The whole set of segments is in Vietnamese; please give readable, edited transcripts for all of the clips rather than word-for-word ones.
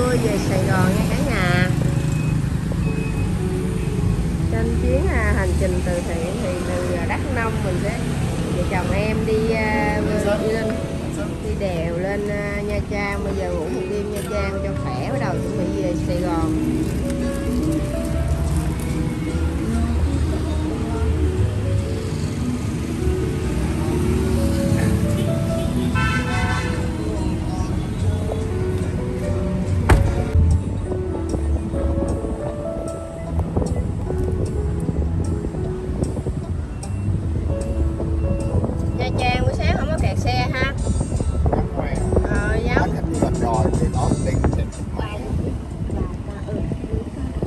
trưa về Sài Gòn nha cả nhà. Trên chuyến hành trình từ thiện thì từ Đắk Nông mình sẽ vợ chồng em đi đi đèo lên Nha Trang. Bây giờ ngủ một đêm Nha Trang cho khỏe, bắt đầu chuẩn bị về Sài Gòn. Nha Trang buổi sáng không có kẹt xe ha. Giống rồi thì đó đi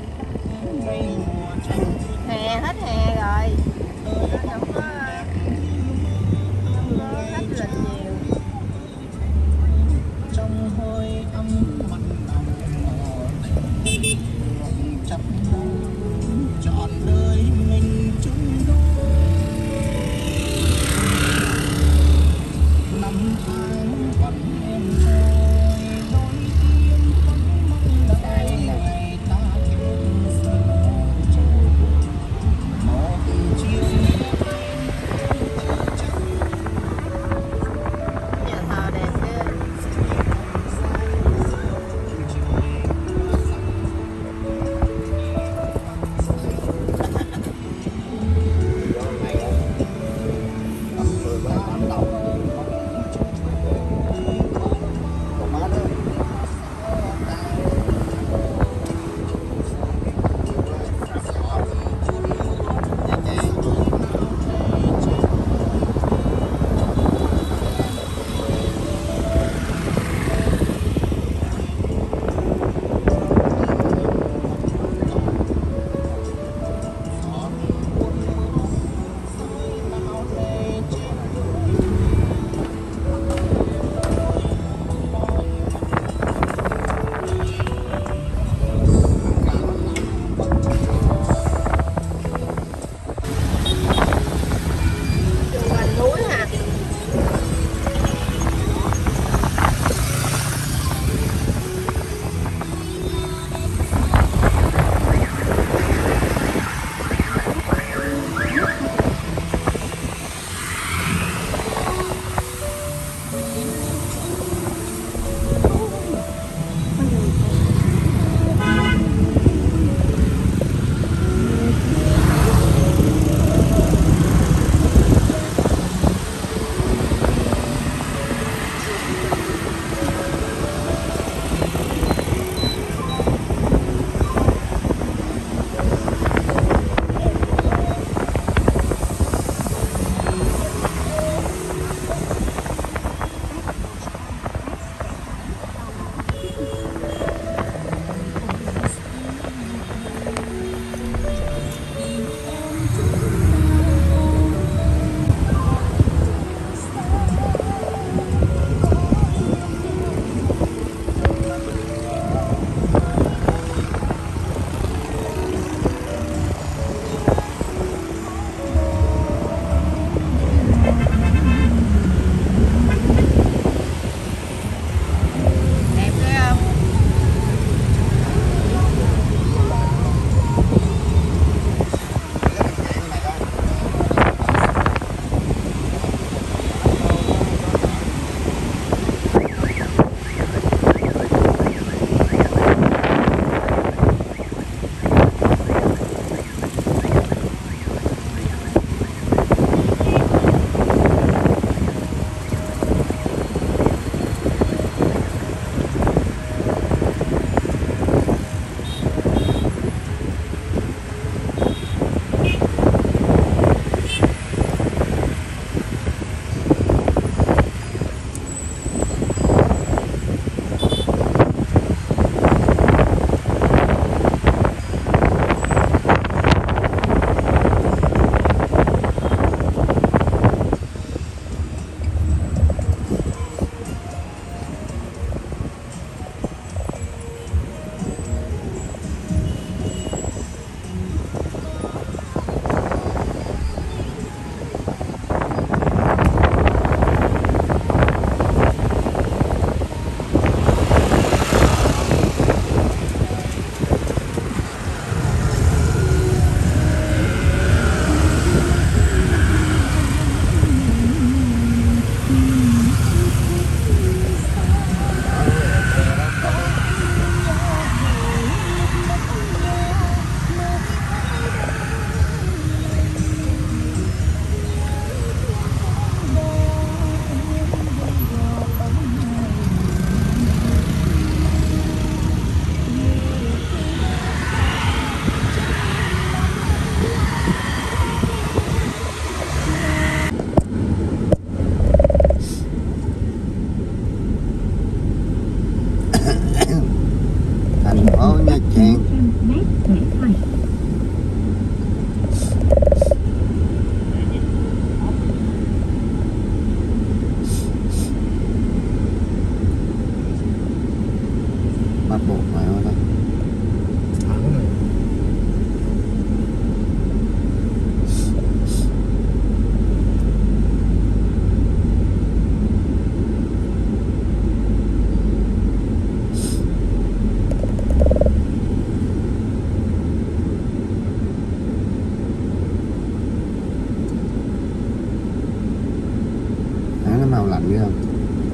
sao lạnh biết không?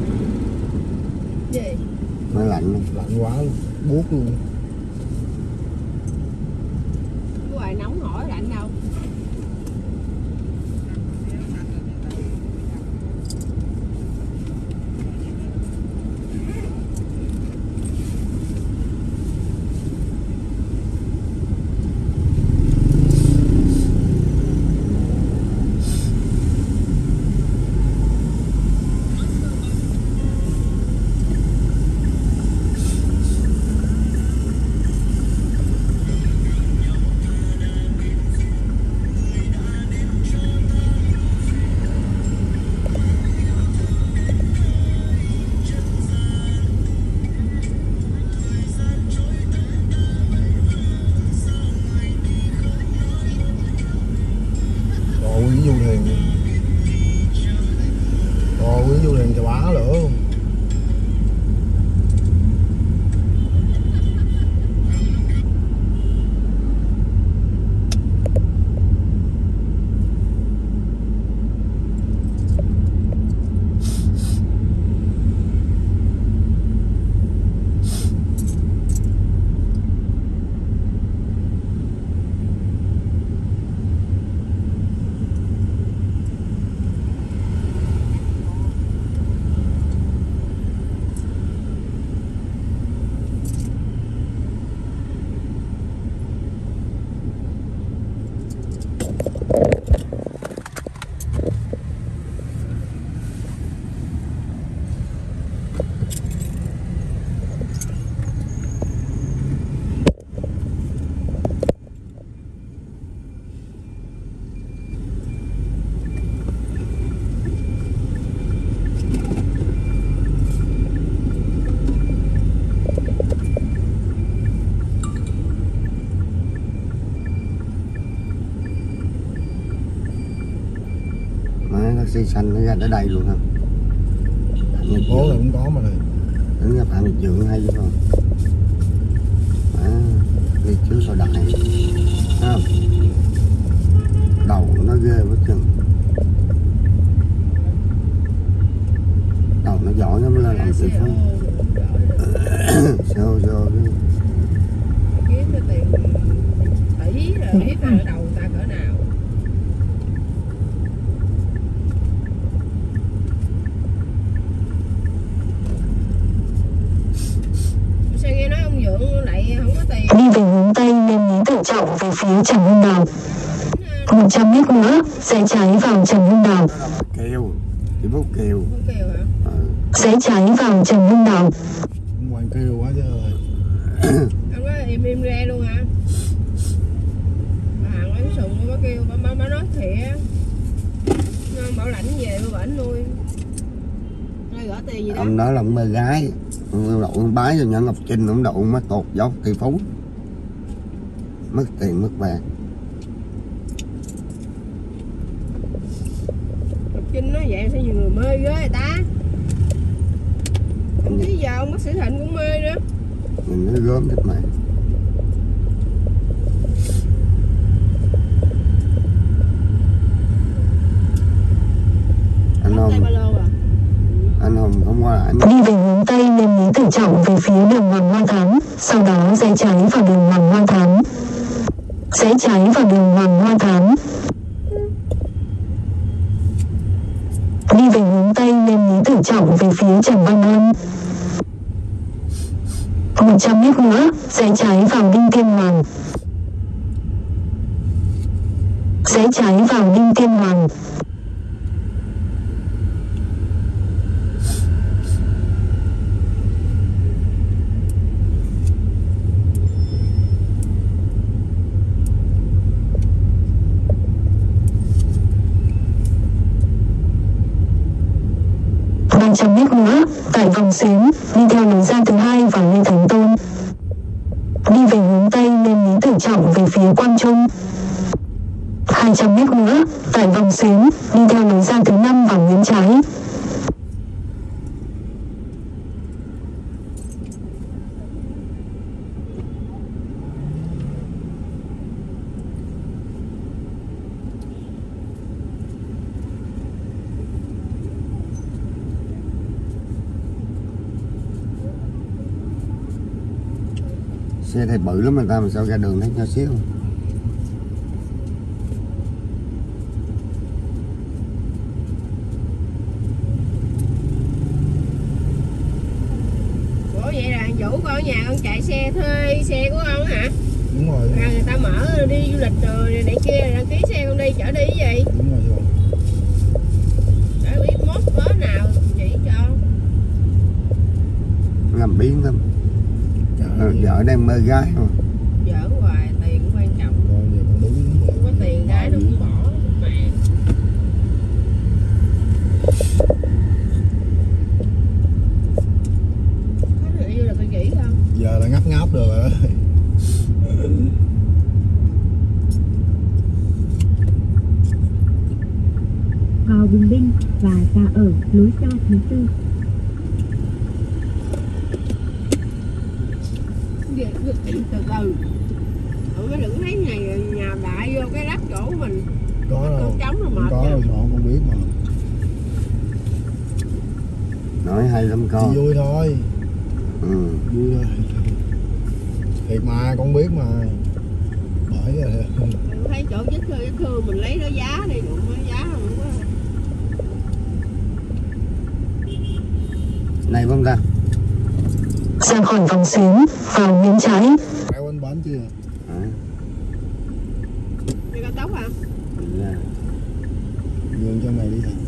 Gì? Nó lạnh. Lạnh quá luôn, buốt luôn. Ngoài nóng hỏi lạnh đâu. Nguyễn Du Thiền, Nguyễn Du Thiền chà bá lửa luôn. Taxi xanh nó ra tới đây luôn không? Thành phố là cũng có mà này. Đứng gặp Phạm Nhật Dượng hay chứ không? Đi trước sau đại. Không? Đầu nó ghê quá chừng. Đầu nó giỏi nó mới là làm sự phóng. Xô chứ. Kiếm cái tiền tỷ rồi biết là đầu ta cỡ nào. Sao nghe nói ông Dượng lại không có tiền. Đi về hướng Tây nên Lý Tự Trọng về phía Trần Hưng Đạo. 100 mét nữa sẽ trái vào Trần Hưng Đạo. Kêu, chỉ bút kêu. Không kêu hả? Sẽ trái vào Trần Hưng Đạo. Hoàng kêu quá chứ ơi. Ông nói im ra luôn hả? Bà Hằng lấy sùng bà kêu bà nói thiệt. Bảo lãnh về bà bển nuôi. Nói gỡ tiền gì đó. Ông nói là ông mê gái. Ông đậu ông bái cho Nhã Ngọc Trinh, ông đậu ông mất tột dốc tỷ phú. Mất tiền mất vàng. Ngọc Trinh nói vậy sao nhiều người mê ghê người ta. Không chứ giờ ông bác sĩ Thịnh cũng mê nữa. Mình nói gớm hết mà. Anh Hùng không qua lại. Đi về hướng Tây nên Lý Tự Trọng về phía đường Hoàng Hoa Thám, sau đó sẽ trái vào đường Hoàng Hoa Thám. Sẽ trái vào đường Hoàng Hoa Thám. Đi về hướng Tây nên Lý Tự Trọng về phía Trần Văn Ân. 100 mét nữa sẽ trái vào Đinh Tiên Hoàng. Sẽ trái vào Đinh Tiên Hoàng. Trăm mét nữa tại vòng xuyến đi theo lối ra thứ hai vào Lê Thánh Tôn. Đi về hướng Tây nên Lý Tự Trọng về phía Quang Trung. 200 mét nữa tại vòng xuyến đi theo lối ra thứ 5 vào Nguyễn Trái. Xe thì bự lắm, người ta mà sao ra đường thấy nhỏ xíu. Ủa vậy là Vũ con ở nhà con chạy xe thuê xe của con hả? Đúng rồi. Là người ta mở đi du lịch rồi này kia đăng ký xe con đi chở đi cái gì? Đúng rồi rồi. Để biết mốt có nào chỉ cho. Làm biến lắm. Vợ đang mơ gái mà. Giỡn hoài, tiền cũng quan trọng. Rồi giờ con đúng Không có tiền gái nó cũng bỏ mẹ. Có người yêu là tôi chỉ không? giờ là ngáp ngáp được rồi. Vào Bùng Binh và ra ở lối ra thứ tư. Từ từ. Ủa đừng thấy nhà đại vô cái đất chỗ của mình. Có đâu. Trống rồi Không mệt có nha. đâu, họ không biết mà. Nói hay lắm Chỉ con. vui thôi. Ừ. Vui thôi. Thiệt mà con biết mà. Bởi vậy. Tôi thấy chỗ vết thương mình lấy đó giá đi, đụng nó giá không có. Này không ta? Ra khỏi vòng xuyến, vào miếng trái. Kéo anh bánh chưa? À, Đi cao tốc hả? dạ. Nhường cho mày đi hả?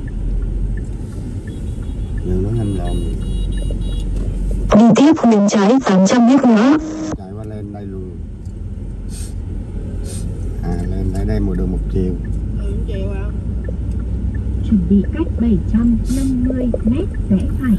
Nhưng nó nhanh lòm. Đi tiếp miếng trái 800 mét nữa. Chạy qua lên đây luôn. À, lên tới đây một đường một chiều. Ừ, chiều hả? Chuẩn bị cách 750 mét rẽ phải.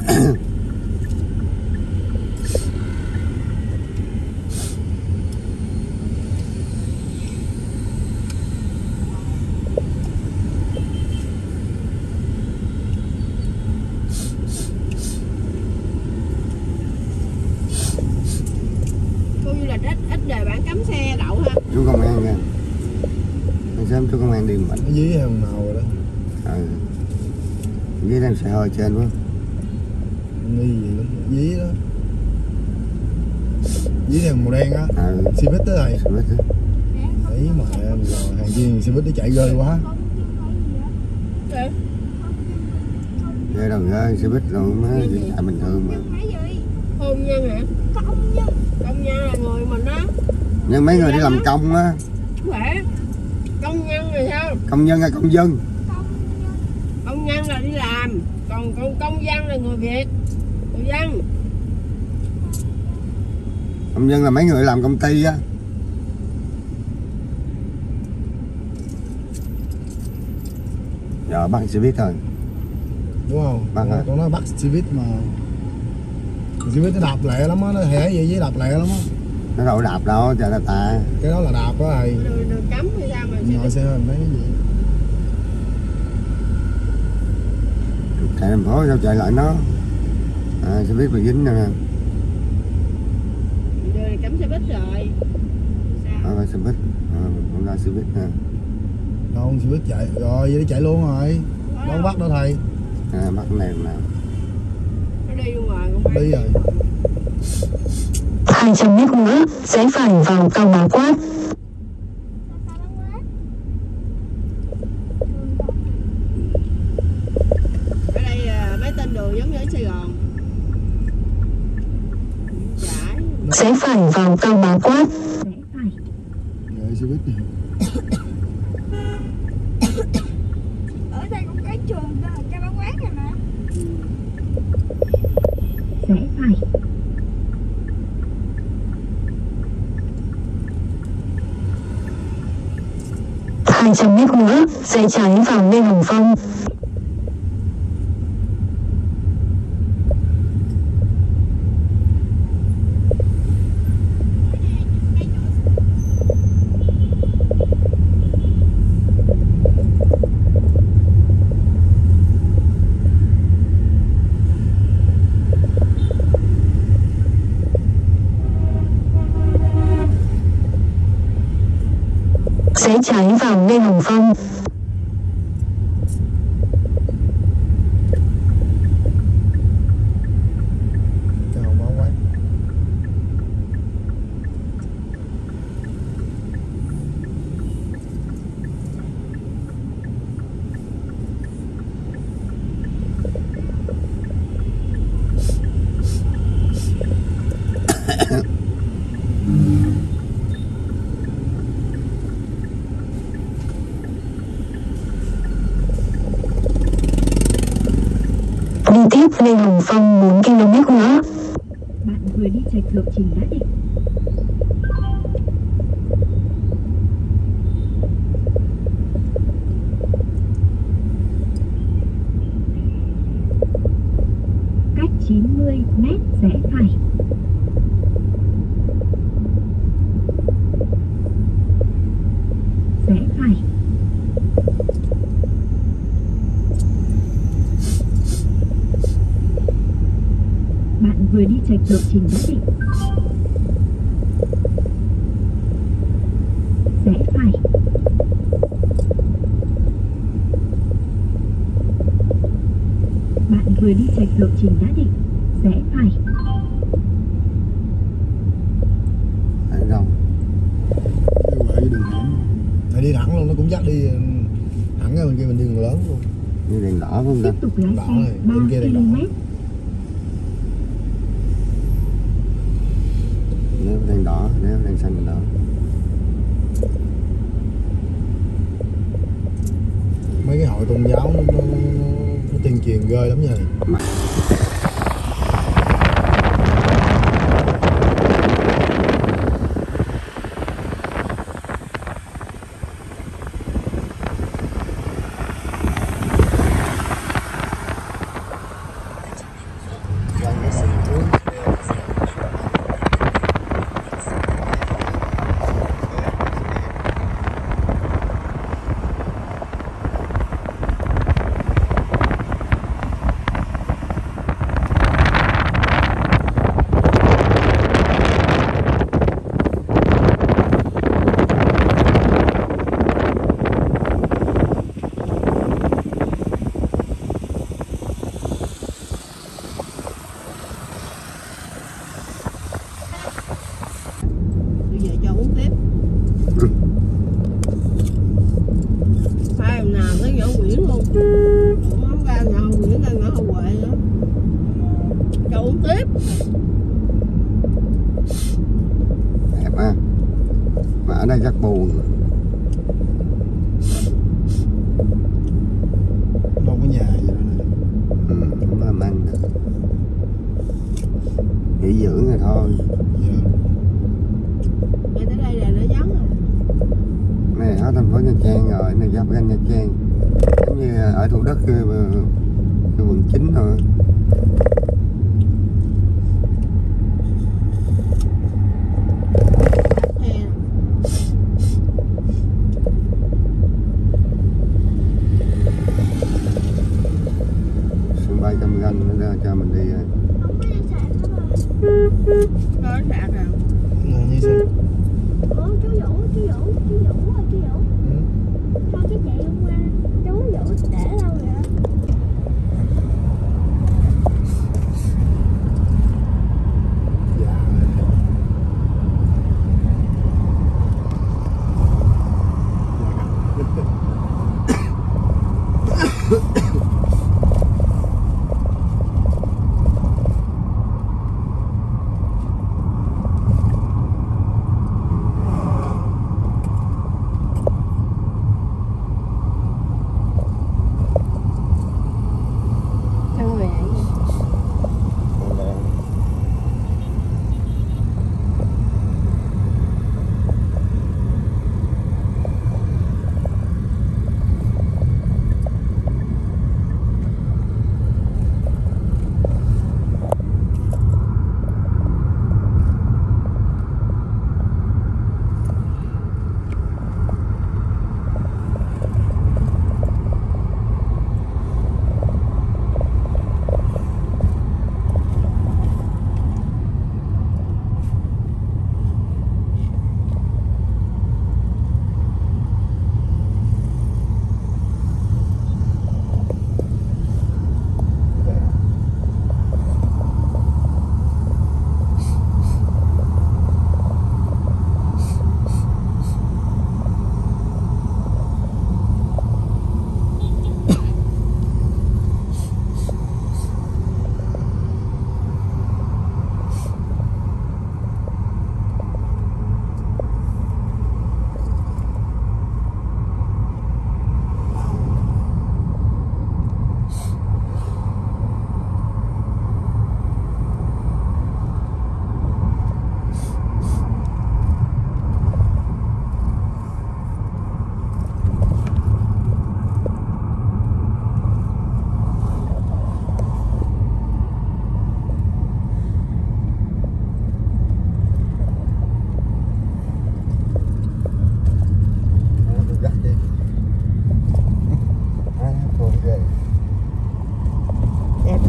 Khu du lịch ít đề bản cấm xe đậu ha. Chú công an nha. Sáng sớm chú công an đi mình. Nó dí hàng màu rồi đó. Ừ. Dưới đang xe hơi trên quá. Nghi gì lắm. Dí đó. Dí hàng màu đen á. Ừ. Xe buýt tới rồi. Xe buýt á. Ý mà rồi hàng viên xe buýt nó chạy ghê quá. Dạ. Ghê đâu ghê, xe buýt rồi má, chạy bình thường mà. Hôn nhân hả? Công nhân là người mình đó. Nhưng mấy người đi làm công á. Không phải. Công nhân là sao? Công nhân hay công dân? Công nhân là đi làm, còn công dân là người Việt. Người dân. Công dân là mấy người làm công ty á. Giờ bắt xe buýt thôi. Đúng không? Bắt hả? Con nói bắt xe buýt mà. Xe buýt nó đạp lẹ lắm á, nó hẻ gì với đạp lẹ lắm á. Nó đâu có đạp đâu, trời ta. Cái đó là đạp á thầy. Đường cấm hay sao mà Ngồi xe hơi mấy cái gì. Chạy thành phố sao chạy lại nó. À, xe buýt bị dính nè. đường này cấm xe buýt rồi. Sao? À, xe buýt. À, không ra xe buýt nè. Không, xe buýt chạy rồi, vậy nó chạy luôn rồi. Đâu có bắt đâu thầy. À, bắt cái này nào. Nó đi ngoài không phải. Đi rồi. 200 mét nữa, rẽ phải vào cầu Bà Quát. Ở đây mấy tên đường giống như ở Sài Gòn. Trái. Rẽ phải vào cầu Bà Quát. Rẽ phải. Rồi xe buýt này. Ở đây cũng có trường đó, cái bán quán này mà. Rẽ phải. Hai 200 mét nữa, rẽ trái vào Lê Hồng Phong. Rẽ trái vào Lê Hồng Phong. Chào báo quán. Lê Hồng Phong 4 km nữa. Bạn vừa đi chệch lộ trình đã định. Cách 90 mét rẽ phải. Rẽ phải. Bạn vừa đi chệch lộ trình đã định. Rẽ phải. Bạn vừa đi chệch lộ trình đã định. Rẽ phải. Phải đâu? Đi quẹo với đường hẻm. Phải đi thẳng luôn, nó cũng dắt đi thẳng ra bên kia, mình đi đường lớn luôn. Như đèn đỏ phải không ta? Tiếp tục lái Đỏ xe này, 3 bên kia đèn đỏ. km. Nếu đèn đỏ, nếu đèn xanh đèn đỏ. Mấy cái hội tôn giáo nó tuyên truyền ghê lắm nha. Bây giờ cho uống tiếp. Phải nào tới nhỏ Nguyễn luôn. Không ra nhỏ Nguyễn ra nhỏ Hậu Huệ nữa. Cho uống tiếp. Đẹp ha. Mà ở đây rất buồn. Đâu có nhà gì nữa. Không có làm ăn được. Nghỉ dưỡng rồi thôi. Dạ. Ngay tới đây là nó vắng rồi. Này ở thành phố Nha Trang rồi, này giáp ranh Nha Trang. Giống như ở Thủ Đức cái quận 9 thôi. Hè. Sân bay Cam Ranh nó ra cho mình đi rồi. Không có đi sạc nữa rồi. Có sạc rồi. Là như sao? Ủa chú Vũ ơi, chú Vũ. Ừ. Thôi cái chị hôm qua chú Vũ để đâu vậy?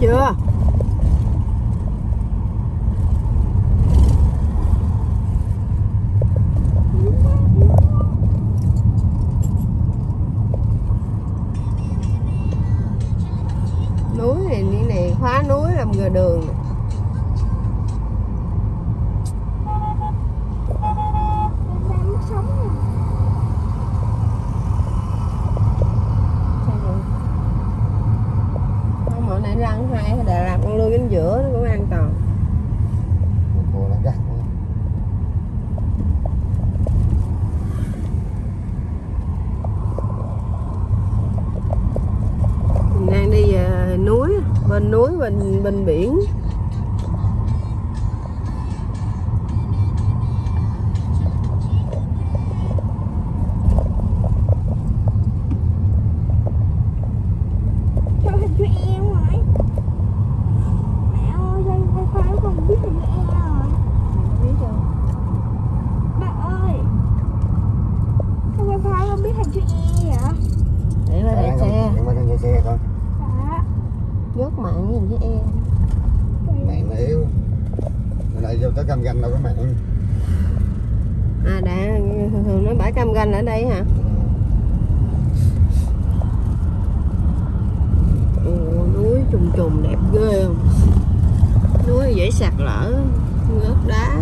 chưa? Núi này khóa núi làm gờ đường này. Không, ở này răng hai Đà Lạt con lươn đến giữa nó cũng an toàn. Cô đã gắt quá. Mình đang đi về núi bên biển. Sao hình chữ E rồi? Mẹ ơi, sao wifi nó còn biết hình chữ E rồi? Biết chưa? Ba ơi, sao wifi không biết hình chữ E vậy? Để qua đẩy xe, Em qua đây xe con. Dạ. dốt mạng nhìn với em. Mạng nó yếu. Ở đây vô tới Cam Ranh đâu có mạng. À đã, thường nó bãi Cam Ranh ở đây hả? Ồ, núi trùng trùng đẹp ghê không? Núi dễ sạt lở, ngớt đá.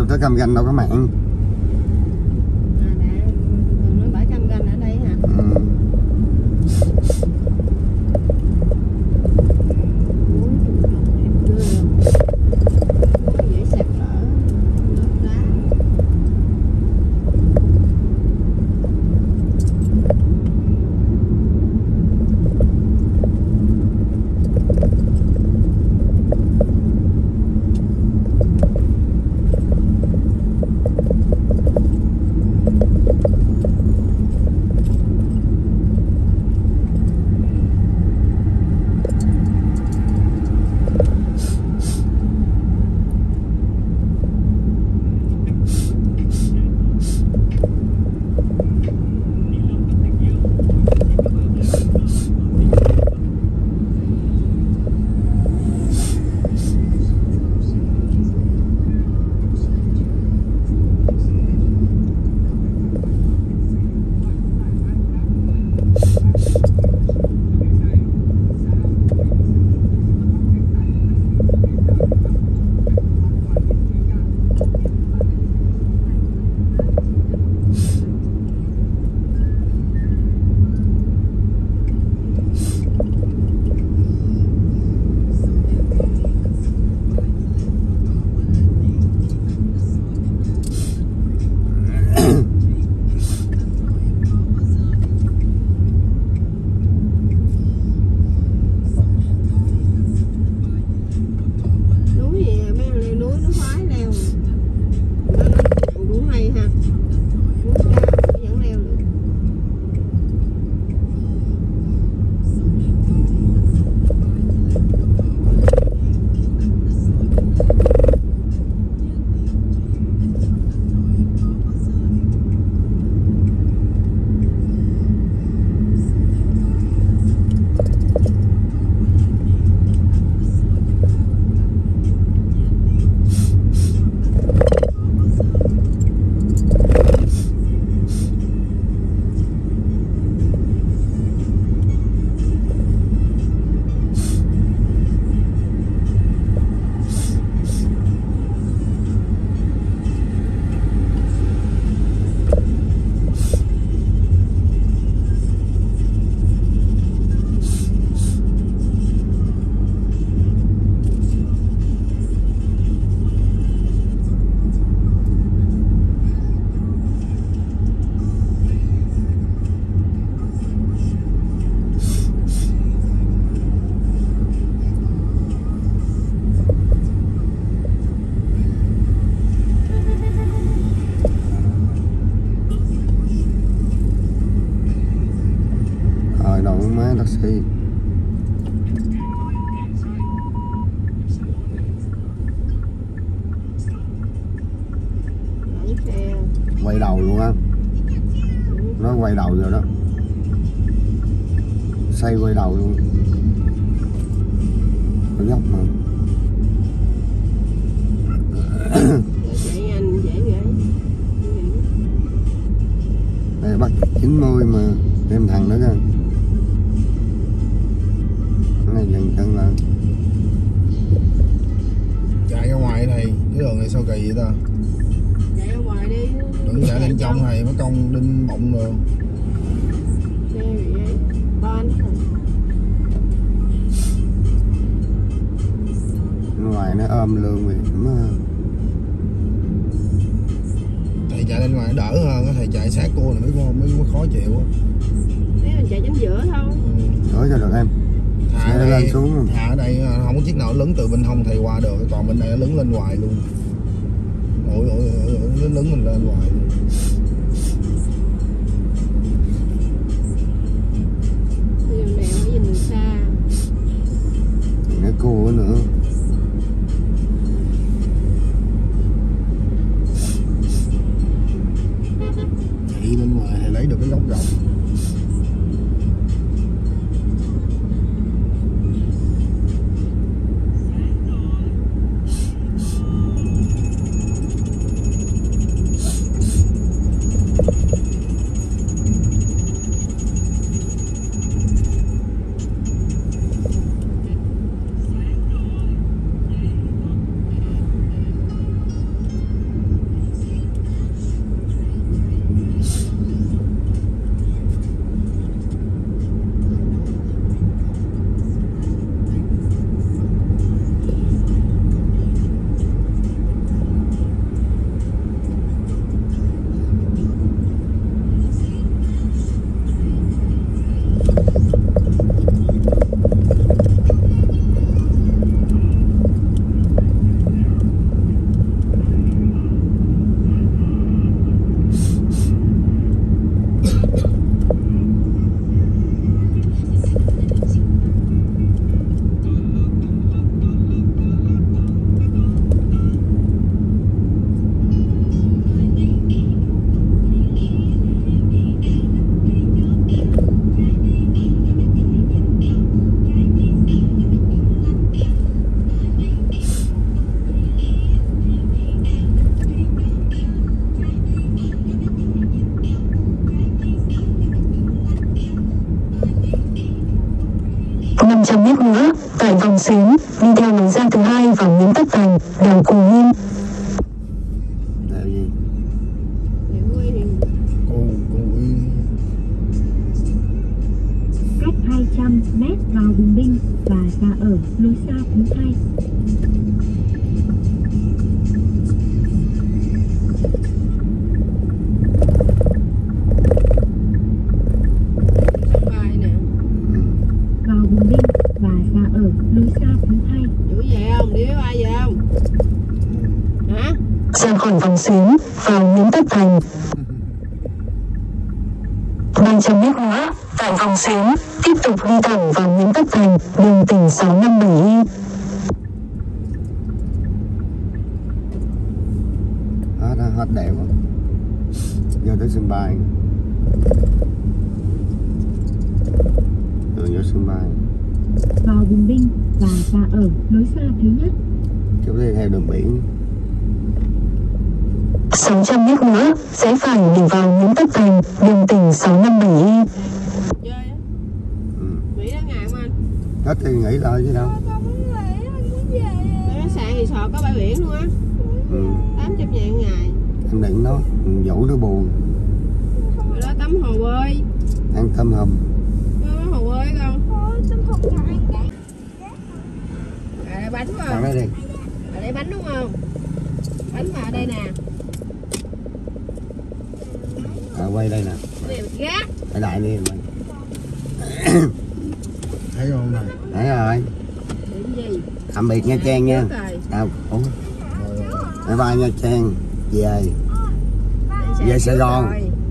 tới Cam Ranh đâu có mặn. À đã, thường nó bãi Cam Ranh ở đây hả? Dễ sạt lở, lớp đá. taxi. Quay đầu luôn á, nó quay đầu rồi đó, xoay quay đầu luôn, có dốc mà. Chạy nhanh dễ vậy. Đây bắt 90 mà thêm thằng nữa kìa. Cái này dần chân lên. Chạy ra ngoài thầy, cái đường này sao kỳ vậy ta? Chạy ra ngoài đi. Đừng chạy lên trong thầy, mất công đinh bọng rồi. Xe bị vậy. Ban hết rồi. Ngoài nó ôm lương vậy mà. Thầy chạy lên ngoài đỡ hơn, thầy chạy sát cô này mới khó chịu á. Nếu mình chạy chính giữa thôi. Nói cho được em. Thả Xe đây, lên xuống. thả ở đây không có chiếc nào lấn từ bên hông thầy qua được, còn bên đây nó lấn lên hoài luôn. Ôi nó lấn mình lên hoài luôn. Điều này phải nhìn từ xa. Cái cô nữa. Chạy bên ngoài thầy lấy được cái góc rộng. Vòng Xến, đi theo lối ra thứ hai vào Nguyễn Tất Thành, đèo Cù Yên. Đèo gì? Đèo Yên thì Cù Yên. Cách 200 mét vào Bùng Binh và ra ở lối ra thứ hai. sân bay nè. Vào Bùng Binh và ra ở lối ra thứ hai. Chủ về không? Đi với ai về không? Hả? Ra khỏi Vòng Xến, vào Nguyễn Tất Thành. 300 mét nữa, tại Vòng Xến, tiếp tục đi thẳng vào Nguyễn Tất Thành, đường tỉnh 657Y. Hết đèo rồi. Vô tới sân bay. Đường vô sân bay. Vào Bùng Binh và ra ở lối ra thứ nhất. Chú đi theo đường biển. 600 mét nữa, rẽ phải để vào Nguyễn Tất Thành, đường tỉnh 657Y. Chơi á. Ừ. Nghỉ đó ngày không anh? Hết thì nghỉ thôi chứ đâu. Con muốn nghỉ, anh muốn về. Tới khách sạn resort có bãi biển luôn á. Ừ. 800 ngàn một ngày. Em định nó dỗ nó buồn. Rồi đó tắm hồ bơi. Ăn tôm hùm. Có hồ bơi không? Ôi, tâm hồn ngại ngại. Đây bánh phải Ăn không? đó đi. Ở đây bánh đúng không? Bánh vào đây nè. Quay đây nè. Cái này gác. Ở đại đi mày. Thấy không này? Thấy rồi. Điểm gì? Tạm biệt Nha Trang nha. Ủa, Rồi, rồi. bye bye Nha Trang. Về. Về Sài Gòn.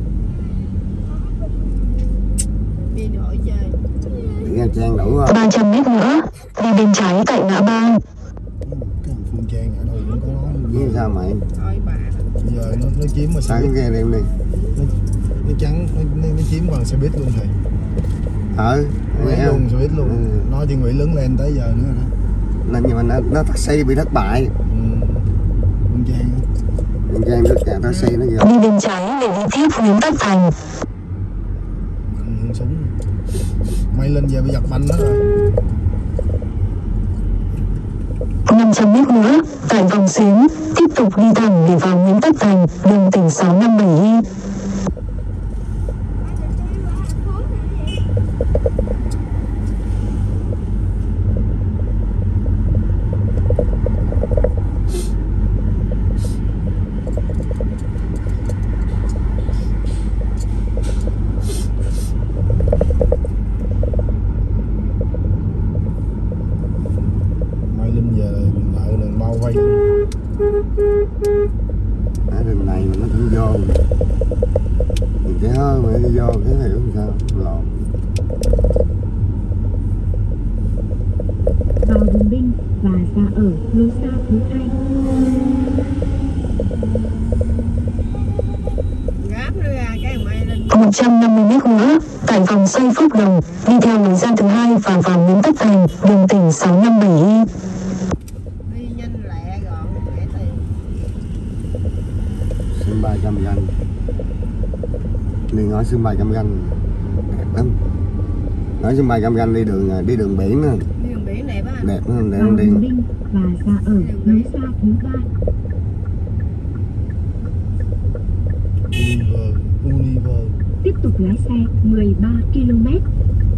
Đi đổi chơi. Nha Trang đủ không? 300 mét nữa, đi bên trái tại ngã ba. Cái thằng Phương Trang ở đâu cũng có nó luôn. Biết sao mày? Thôi bà. Bây giờ nó chiếm mà xe Sáng buýt. kia đem đi. Nó trắng, nó chiếm bằng xe buýt luôn thầy. Nghe Lấy luôn không? xe buýt luôn. Ừ. Nói Thiên Nguyễn lớn lên tới giờ nữa nè. Nên nhưng mà nó taxi bị thất bại. Phương Trang. Nha Trang rất cả taxi nó vô. Đi bên trái để đi tiếp Nguyễn Tất Thành. Hương súng. May lên về bị giật banh đó rồi. 500 mét nữa, tại Vòng Xến, tiếp tục đi thẳng để vào Nguyễn Tất Thành, đường tỉnh 657Y. May lên về nợ lần bao vây. Ở đường này mà nó cũng vô. Thì cái hơi mà đi vô cái hiểu sao lộn. Vào Bùng Binh và ra ở lối ra thứ hai. Gáp nó ra cái mày lên. 150 mét nữa, tại vòng xoay Phúc Đồng, đi theo lối ra thứ hai và vào Nguyễn Tất Thành, đường tỉnh 657Y. Đi nhanh lẹ gọn rẻ tiền. Sân bay Cam Ranh. Đi ngõ sân bay Cam Ranh đẹp lắm. Ngõ sân bay Cam Ranh đi đường biển nè. Đi đường biển đẹp á. Đẹp lắm để Vào đi. Bùng Binh và ra ở lối ra thứ ba. Univer. Tiếp tục lái xe 13 km.